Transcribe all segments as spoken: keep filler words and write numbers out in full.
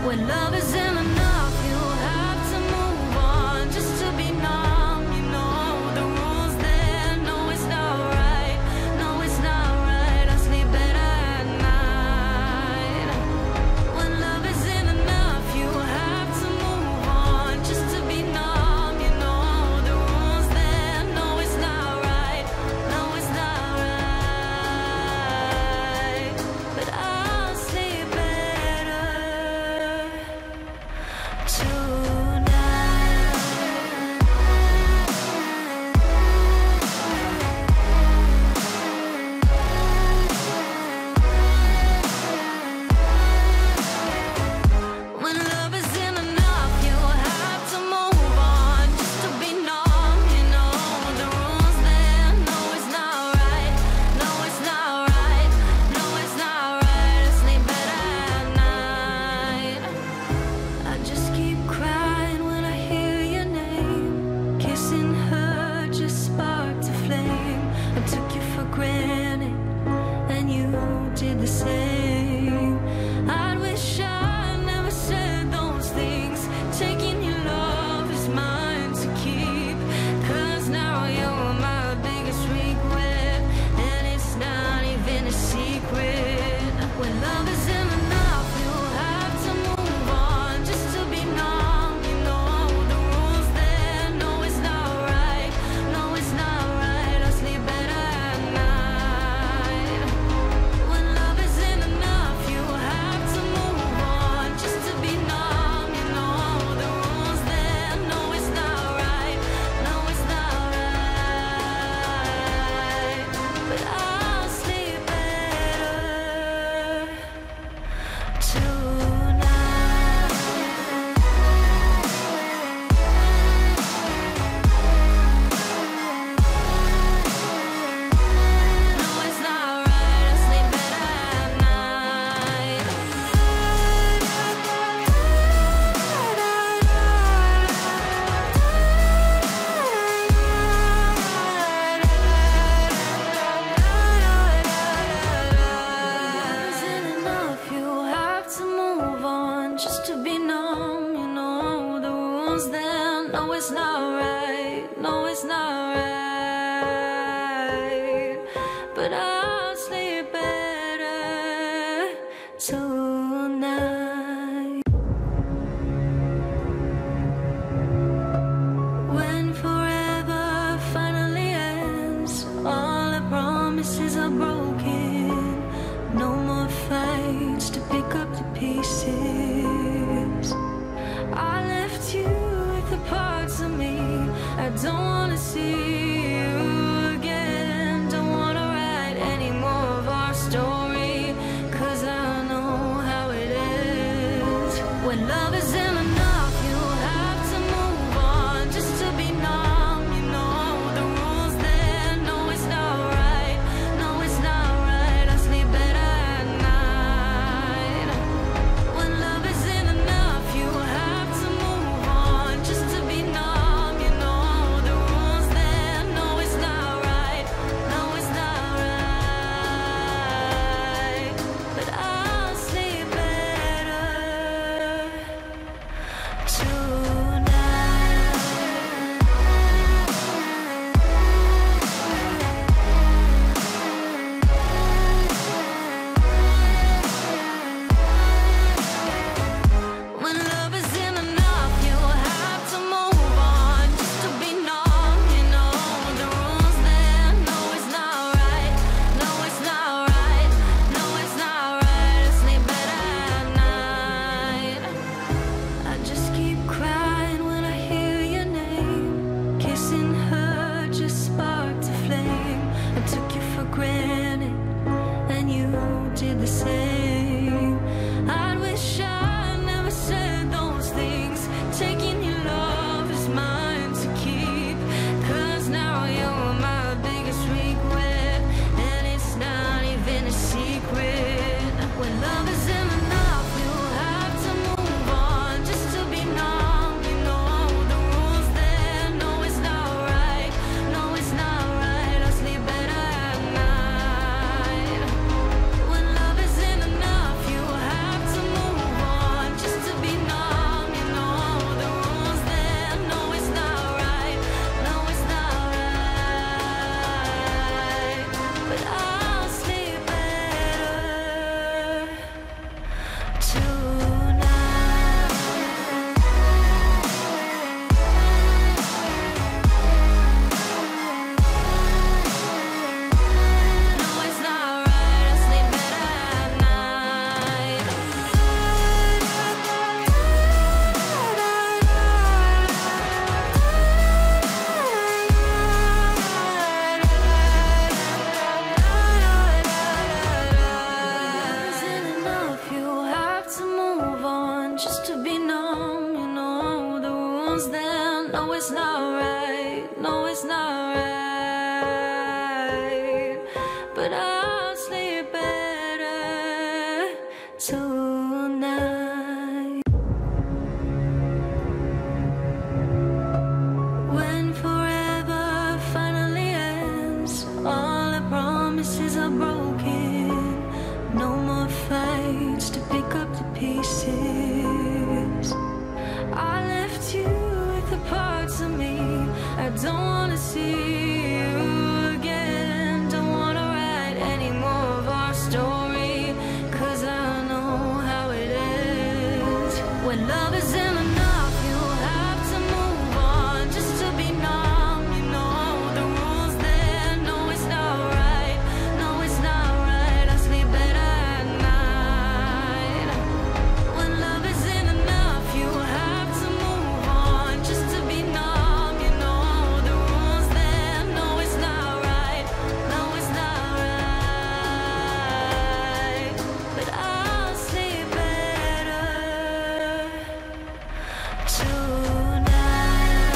When love isn't enough, you have to move on just to be numb. You know the rules there. No, it's not right. No, it's not right. I sleep better at night. When love isn't enough, you have to move on just to be numb. You know the rules there. No, it's not right. No, it's not right. But I'll sleep better did the same. I wish I never said those things. Taking your love is mine to keep. Cause now you're my biggest regret, and it's not even a secret. When love isn't enough, you have to move on just to be numb. You know the rules there. No, it's not right. No, it's not right. I sleep better at night. When love isn't enough, you have to move on just to be numb. You know the rules there. No, it's not right. No, it's not right. But I'll sleep better tonight. No, it's not right. I sleep better at night. Isn't enough, you have to move on just to be numb. You know the rules then. No, it's not right. No, it's not right. But I'll sleep better tonight. When forever finally ends, all the promises are broken. No more fights to pick up the pieces. I left you with the parts of me I don't wanna see you again. Don't wanna write any more of our story, cause I know how it is. When love isn't enough, you have to move on just to be numb. You know the rules there. No, it's not right. No, it's not right. I sleep better at night. When love isn't enough, you have to move on just to be numb. You know the rules there. No, it's not right. No, it's not right. But I'll sleep better no it's not right, no it's not right, but I'll sleep better tonight. When forever finally ends, all the promises are broken, no more fights to pick up the pieces. I left you with the parts of me I don't wanna see you again. Don't wanna write any more of our story, 'cause I know how it ends. When love isn't enough, you have to move on just to be numb. You know the rules there. No, it's not right. No, it's not right. I sleep better at night. When love isn't enough, you have to move on just to be numb. You know the rules there. No, it's not right. No, it's not right. But I'll sleep better tonight.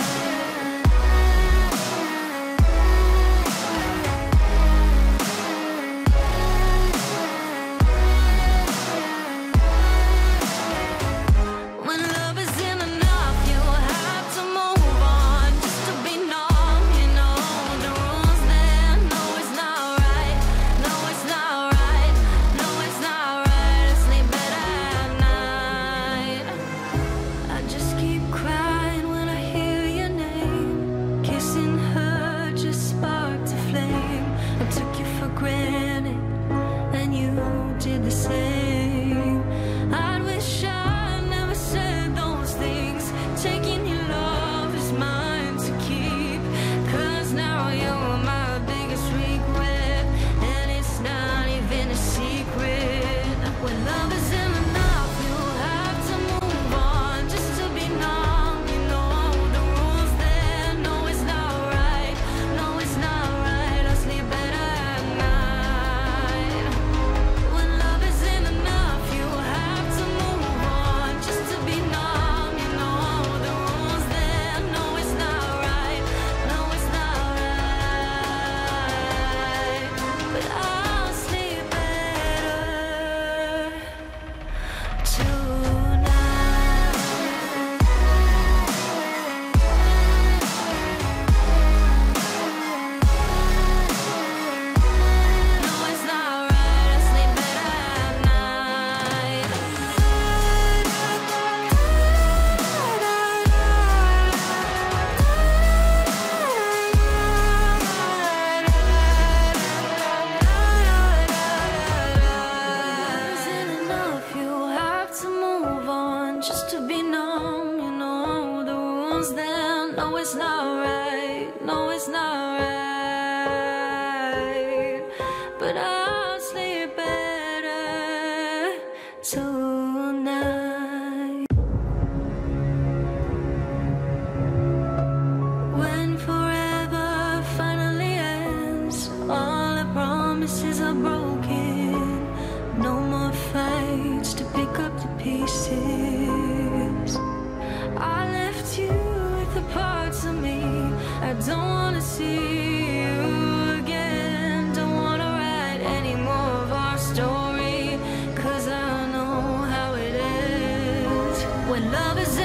When love isn't enough, you have to move on just to be numb. You know the rules there. No, it's not right. No, it's not right. No, it's not right. I sleep better at night. I just keep crying when I hear your name. Kissing her just sparked a flame. I took you for granted, and you did the same. I wish I never said those things. Taking your love is mine to keep, 'cause now you're my biggest regret, and it's not even a secret. When love isn't enough, you have to move on just to be numb. You know the rules there. No, it's not right. No, it's not right. I sleep better at night. When love isn't enough, you have to move on just to be numb. You know the rules there. No, it's not right. No, it's not right. But I'll sleep better tonight. No, it's not right. I sleep better at night. Isn't enough, you have to move on just to be numb. You know the rules then. No, it's not right. No, it's not right. But I'll sleep better tonight. When forever finally ends, all the promises are broken, no more fights to pick up the pieces. I left you with the parts of me I don't wanna see you again. Don't wanna write any more of our story, 'cause I know how it ends. When love is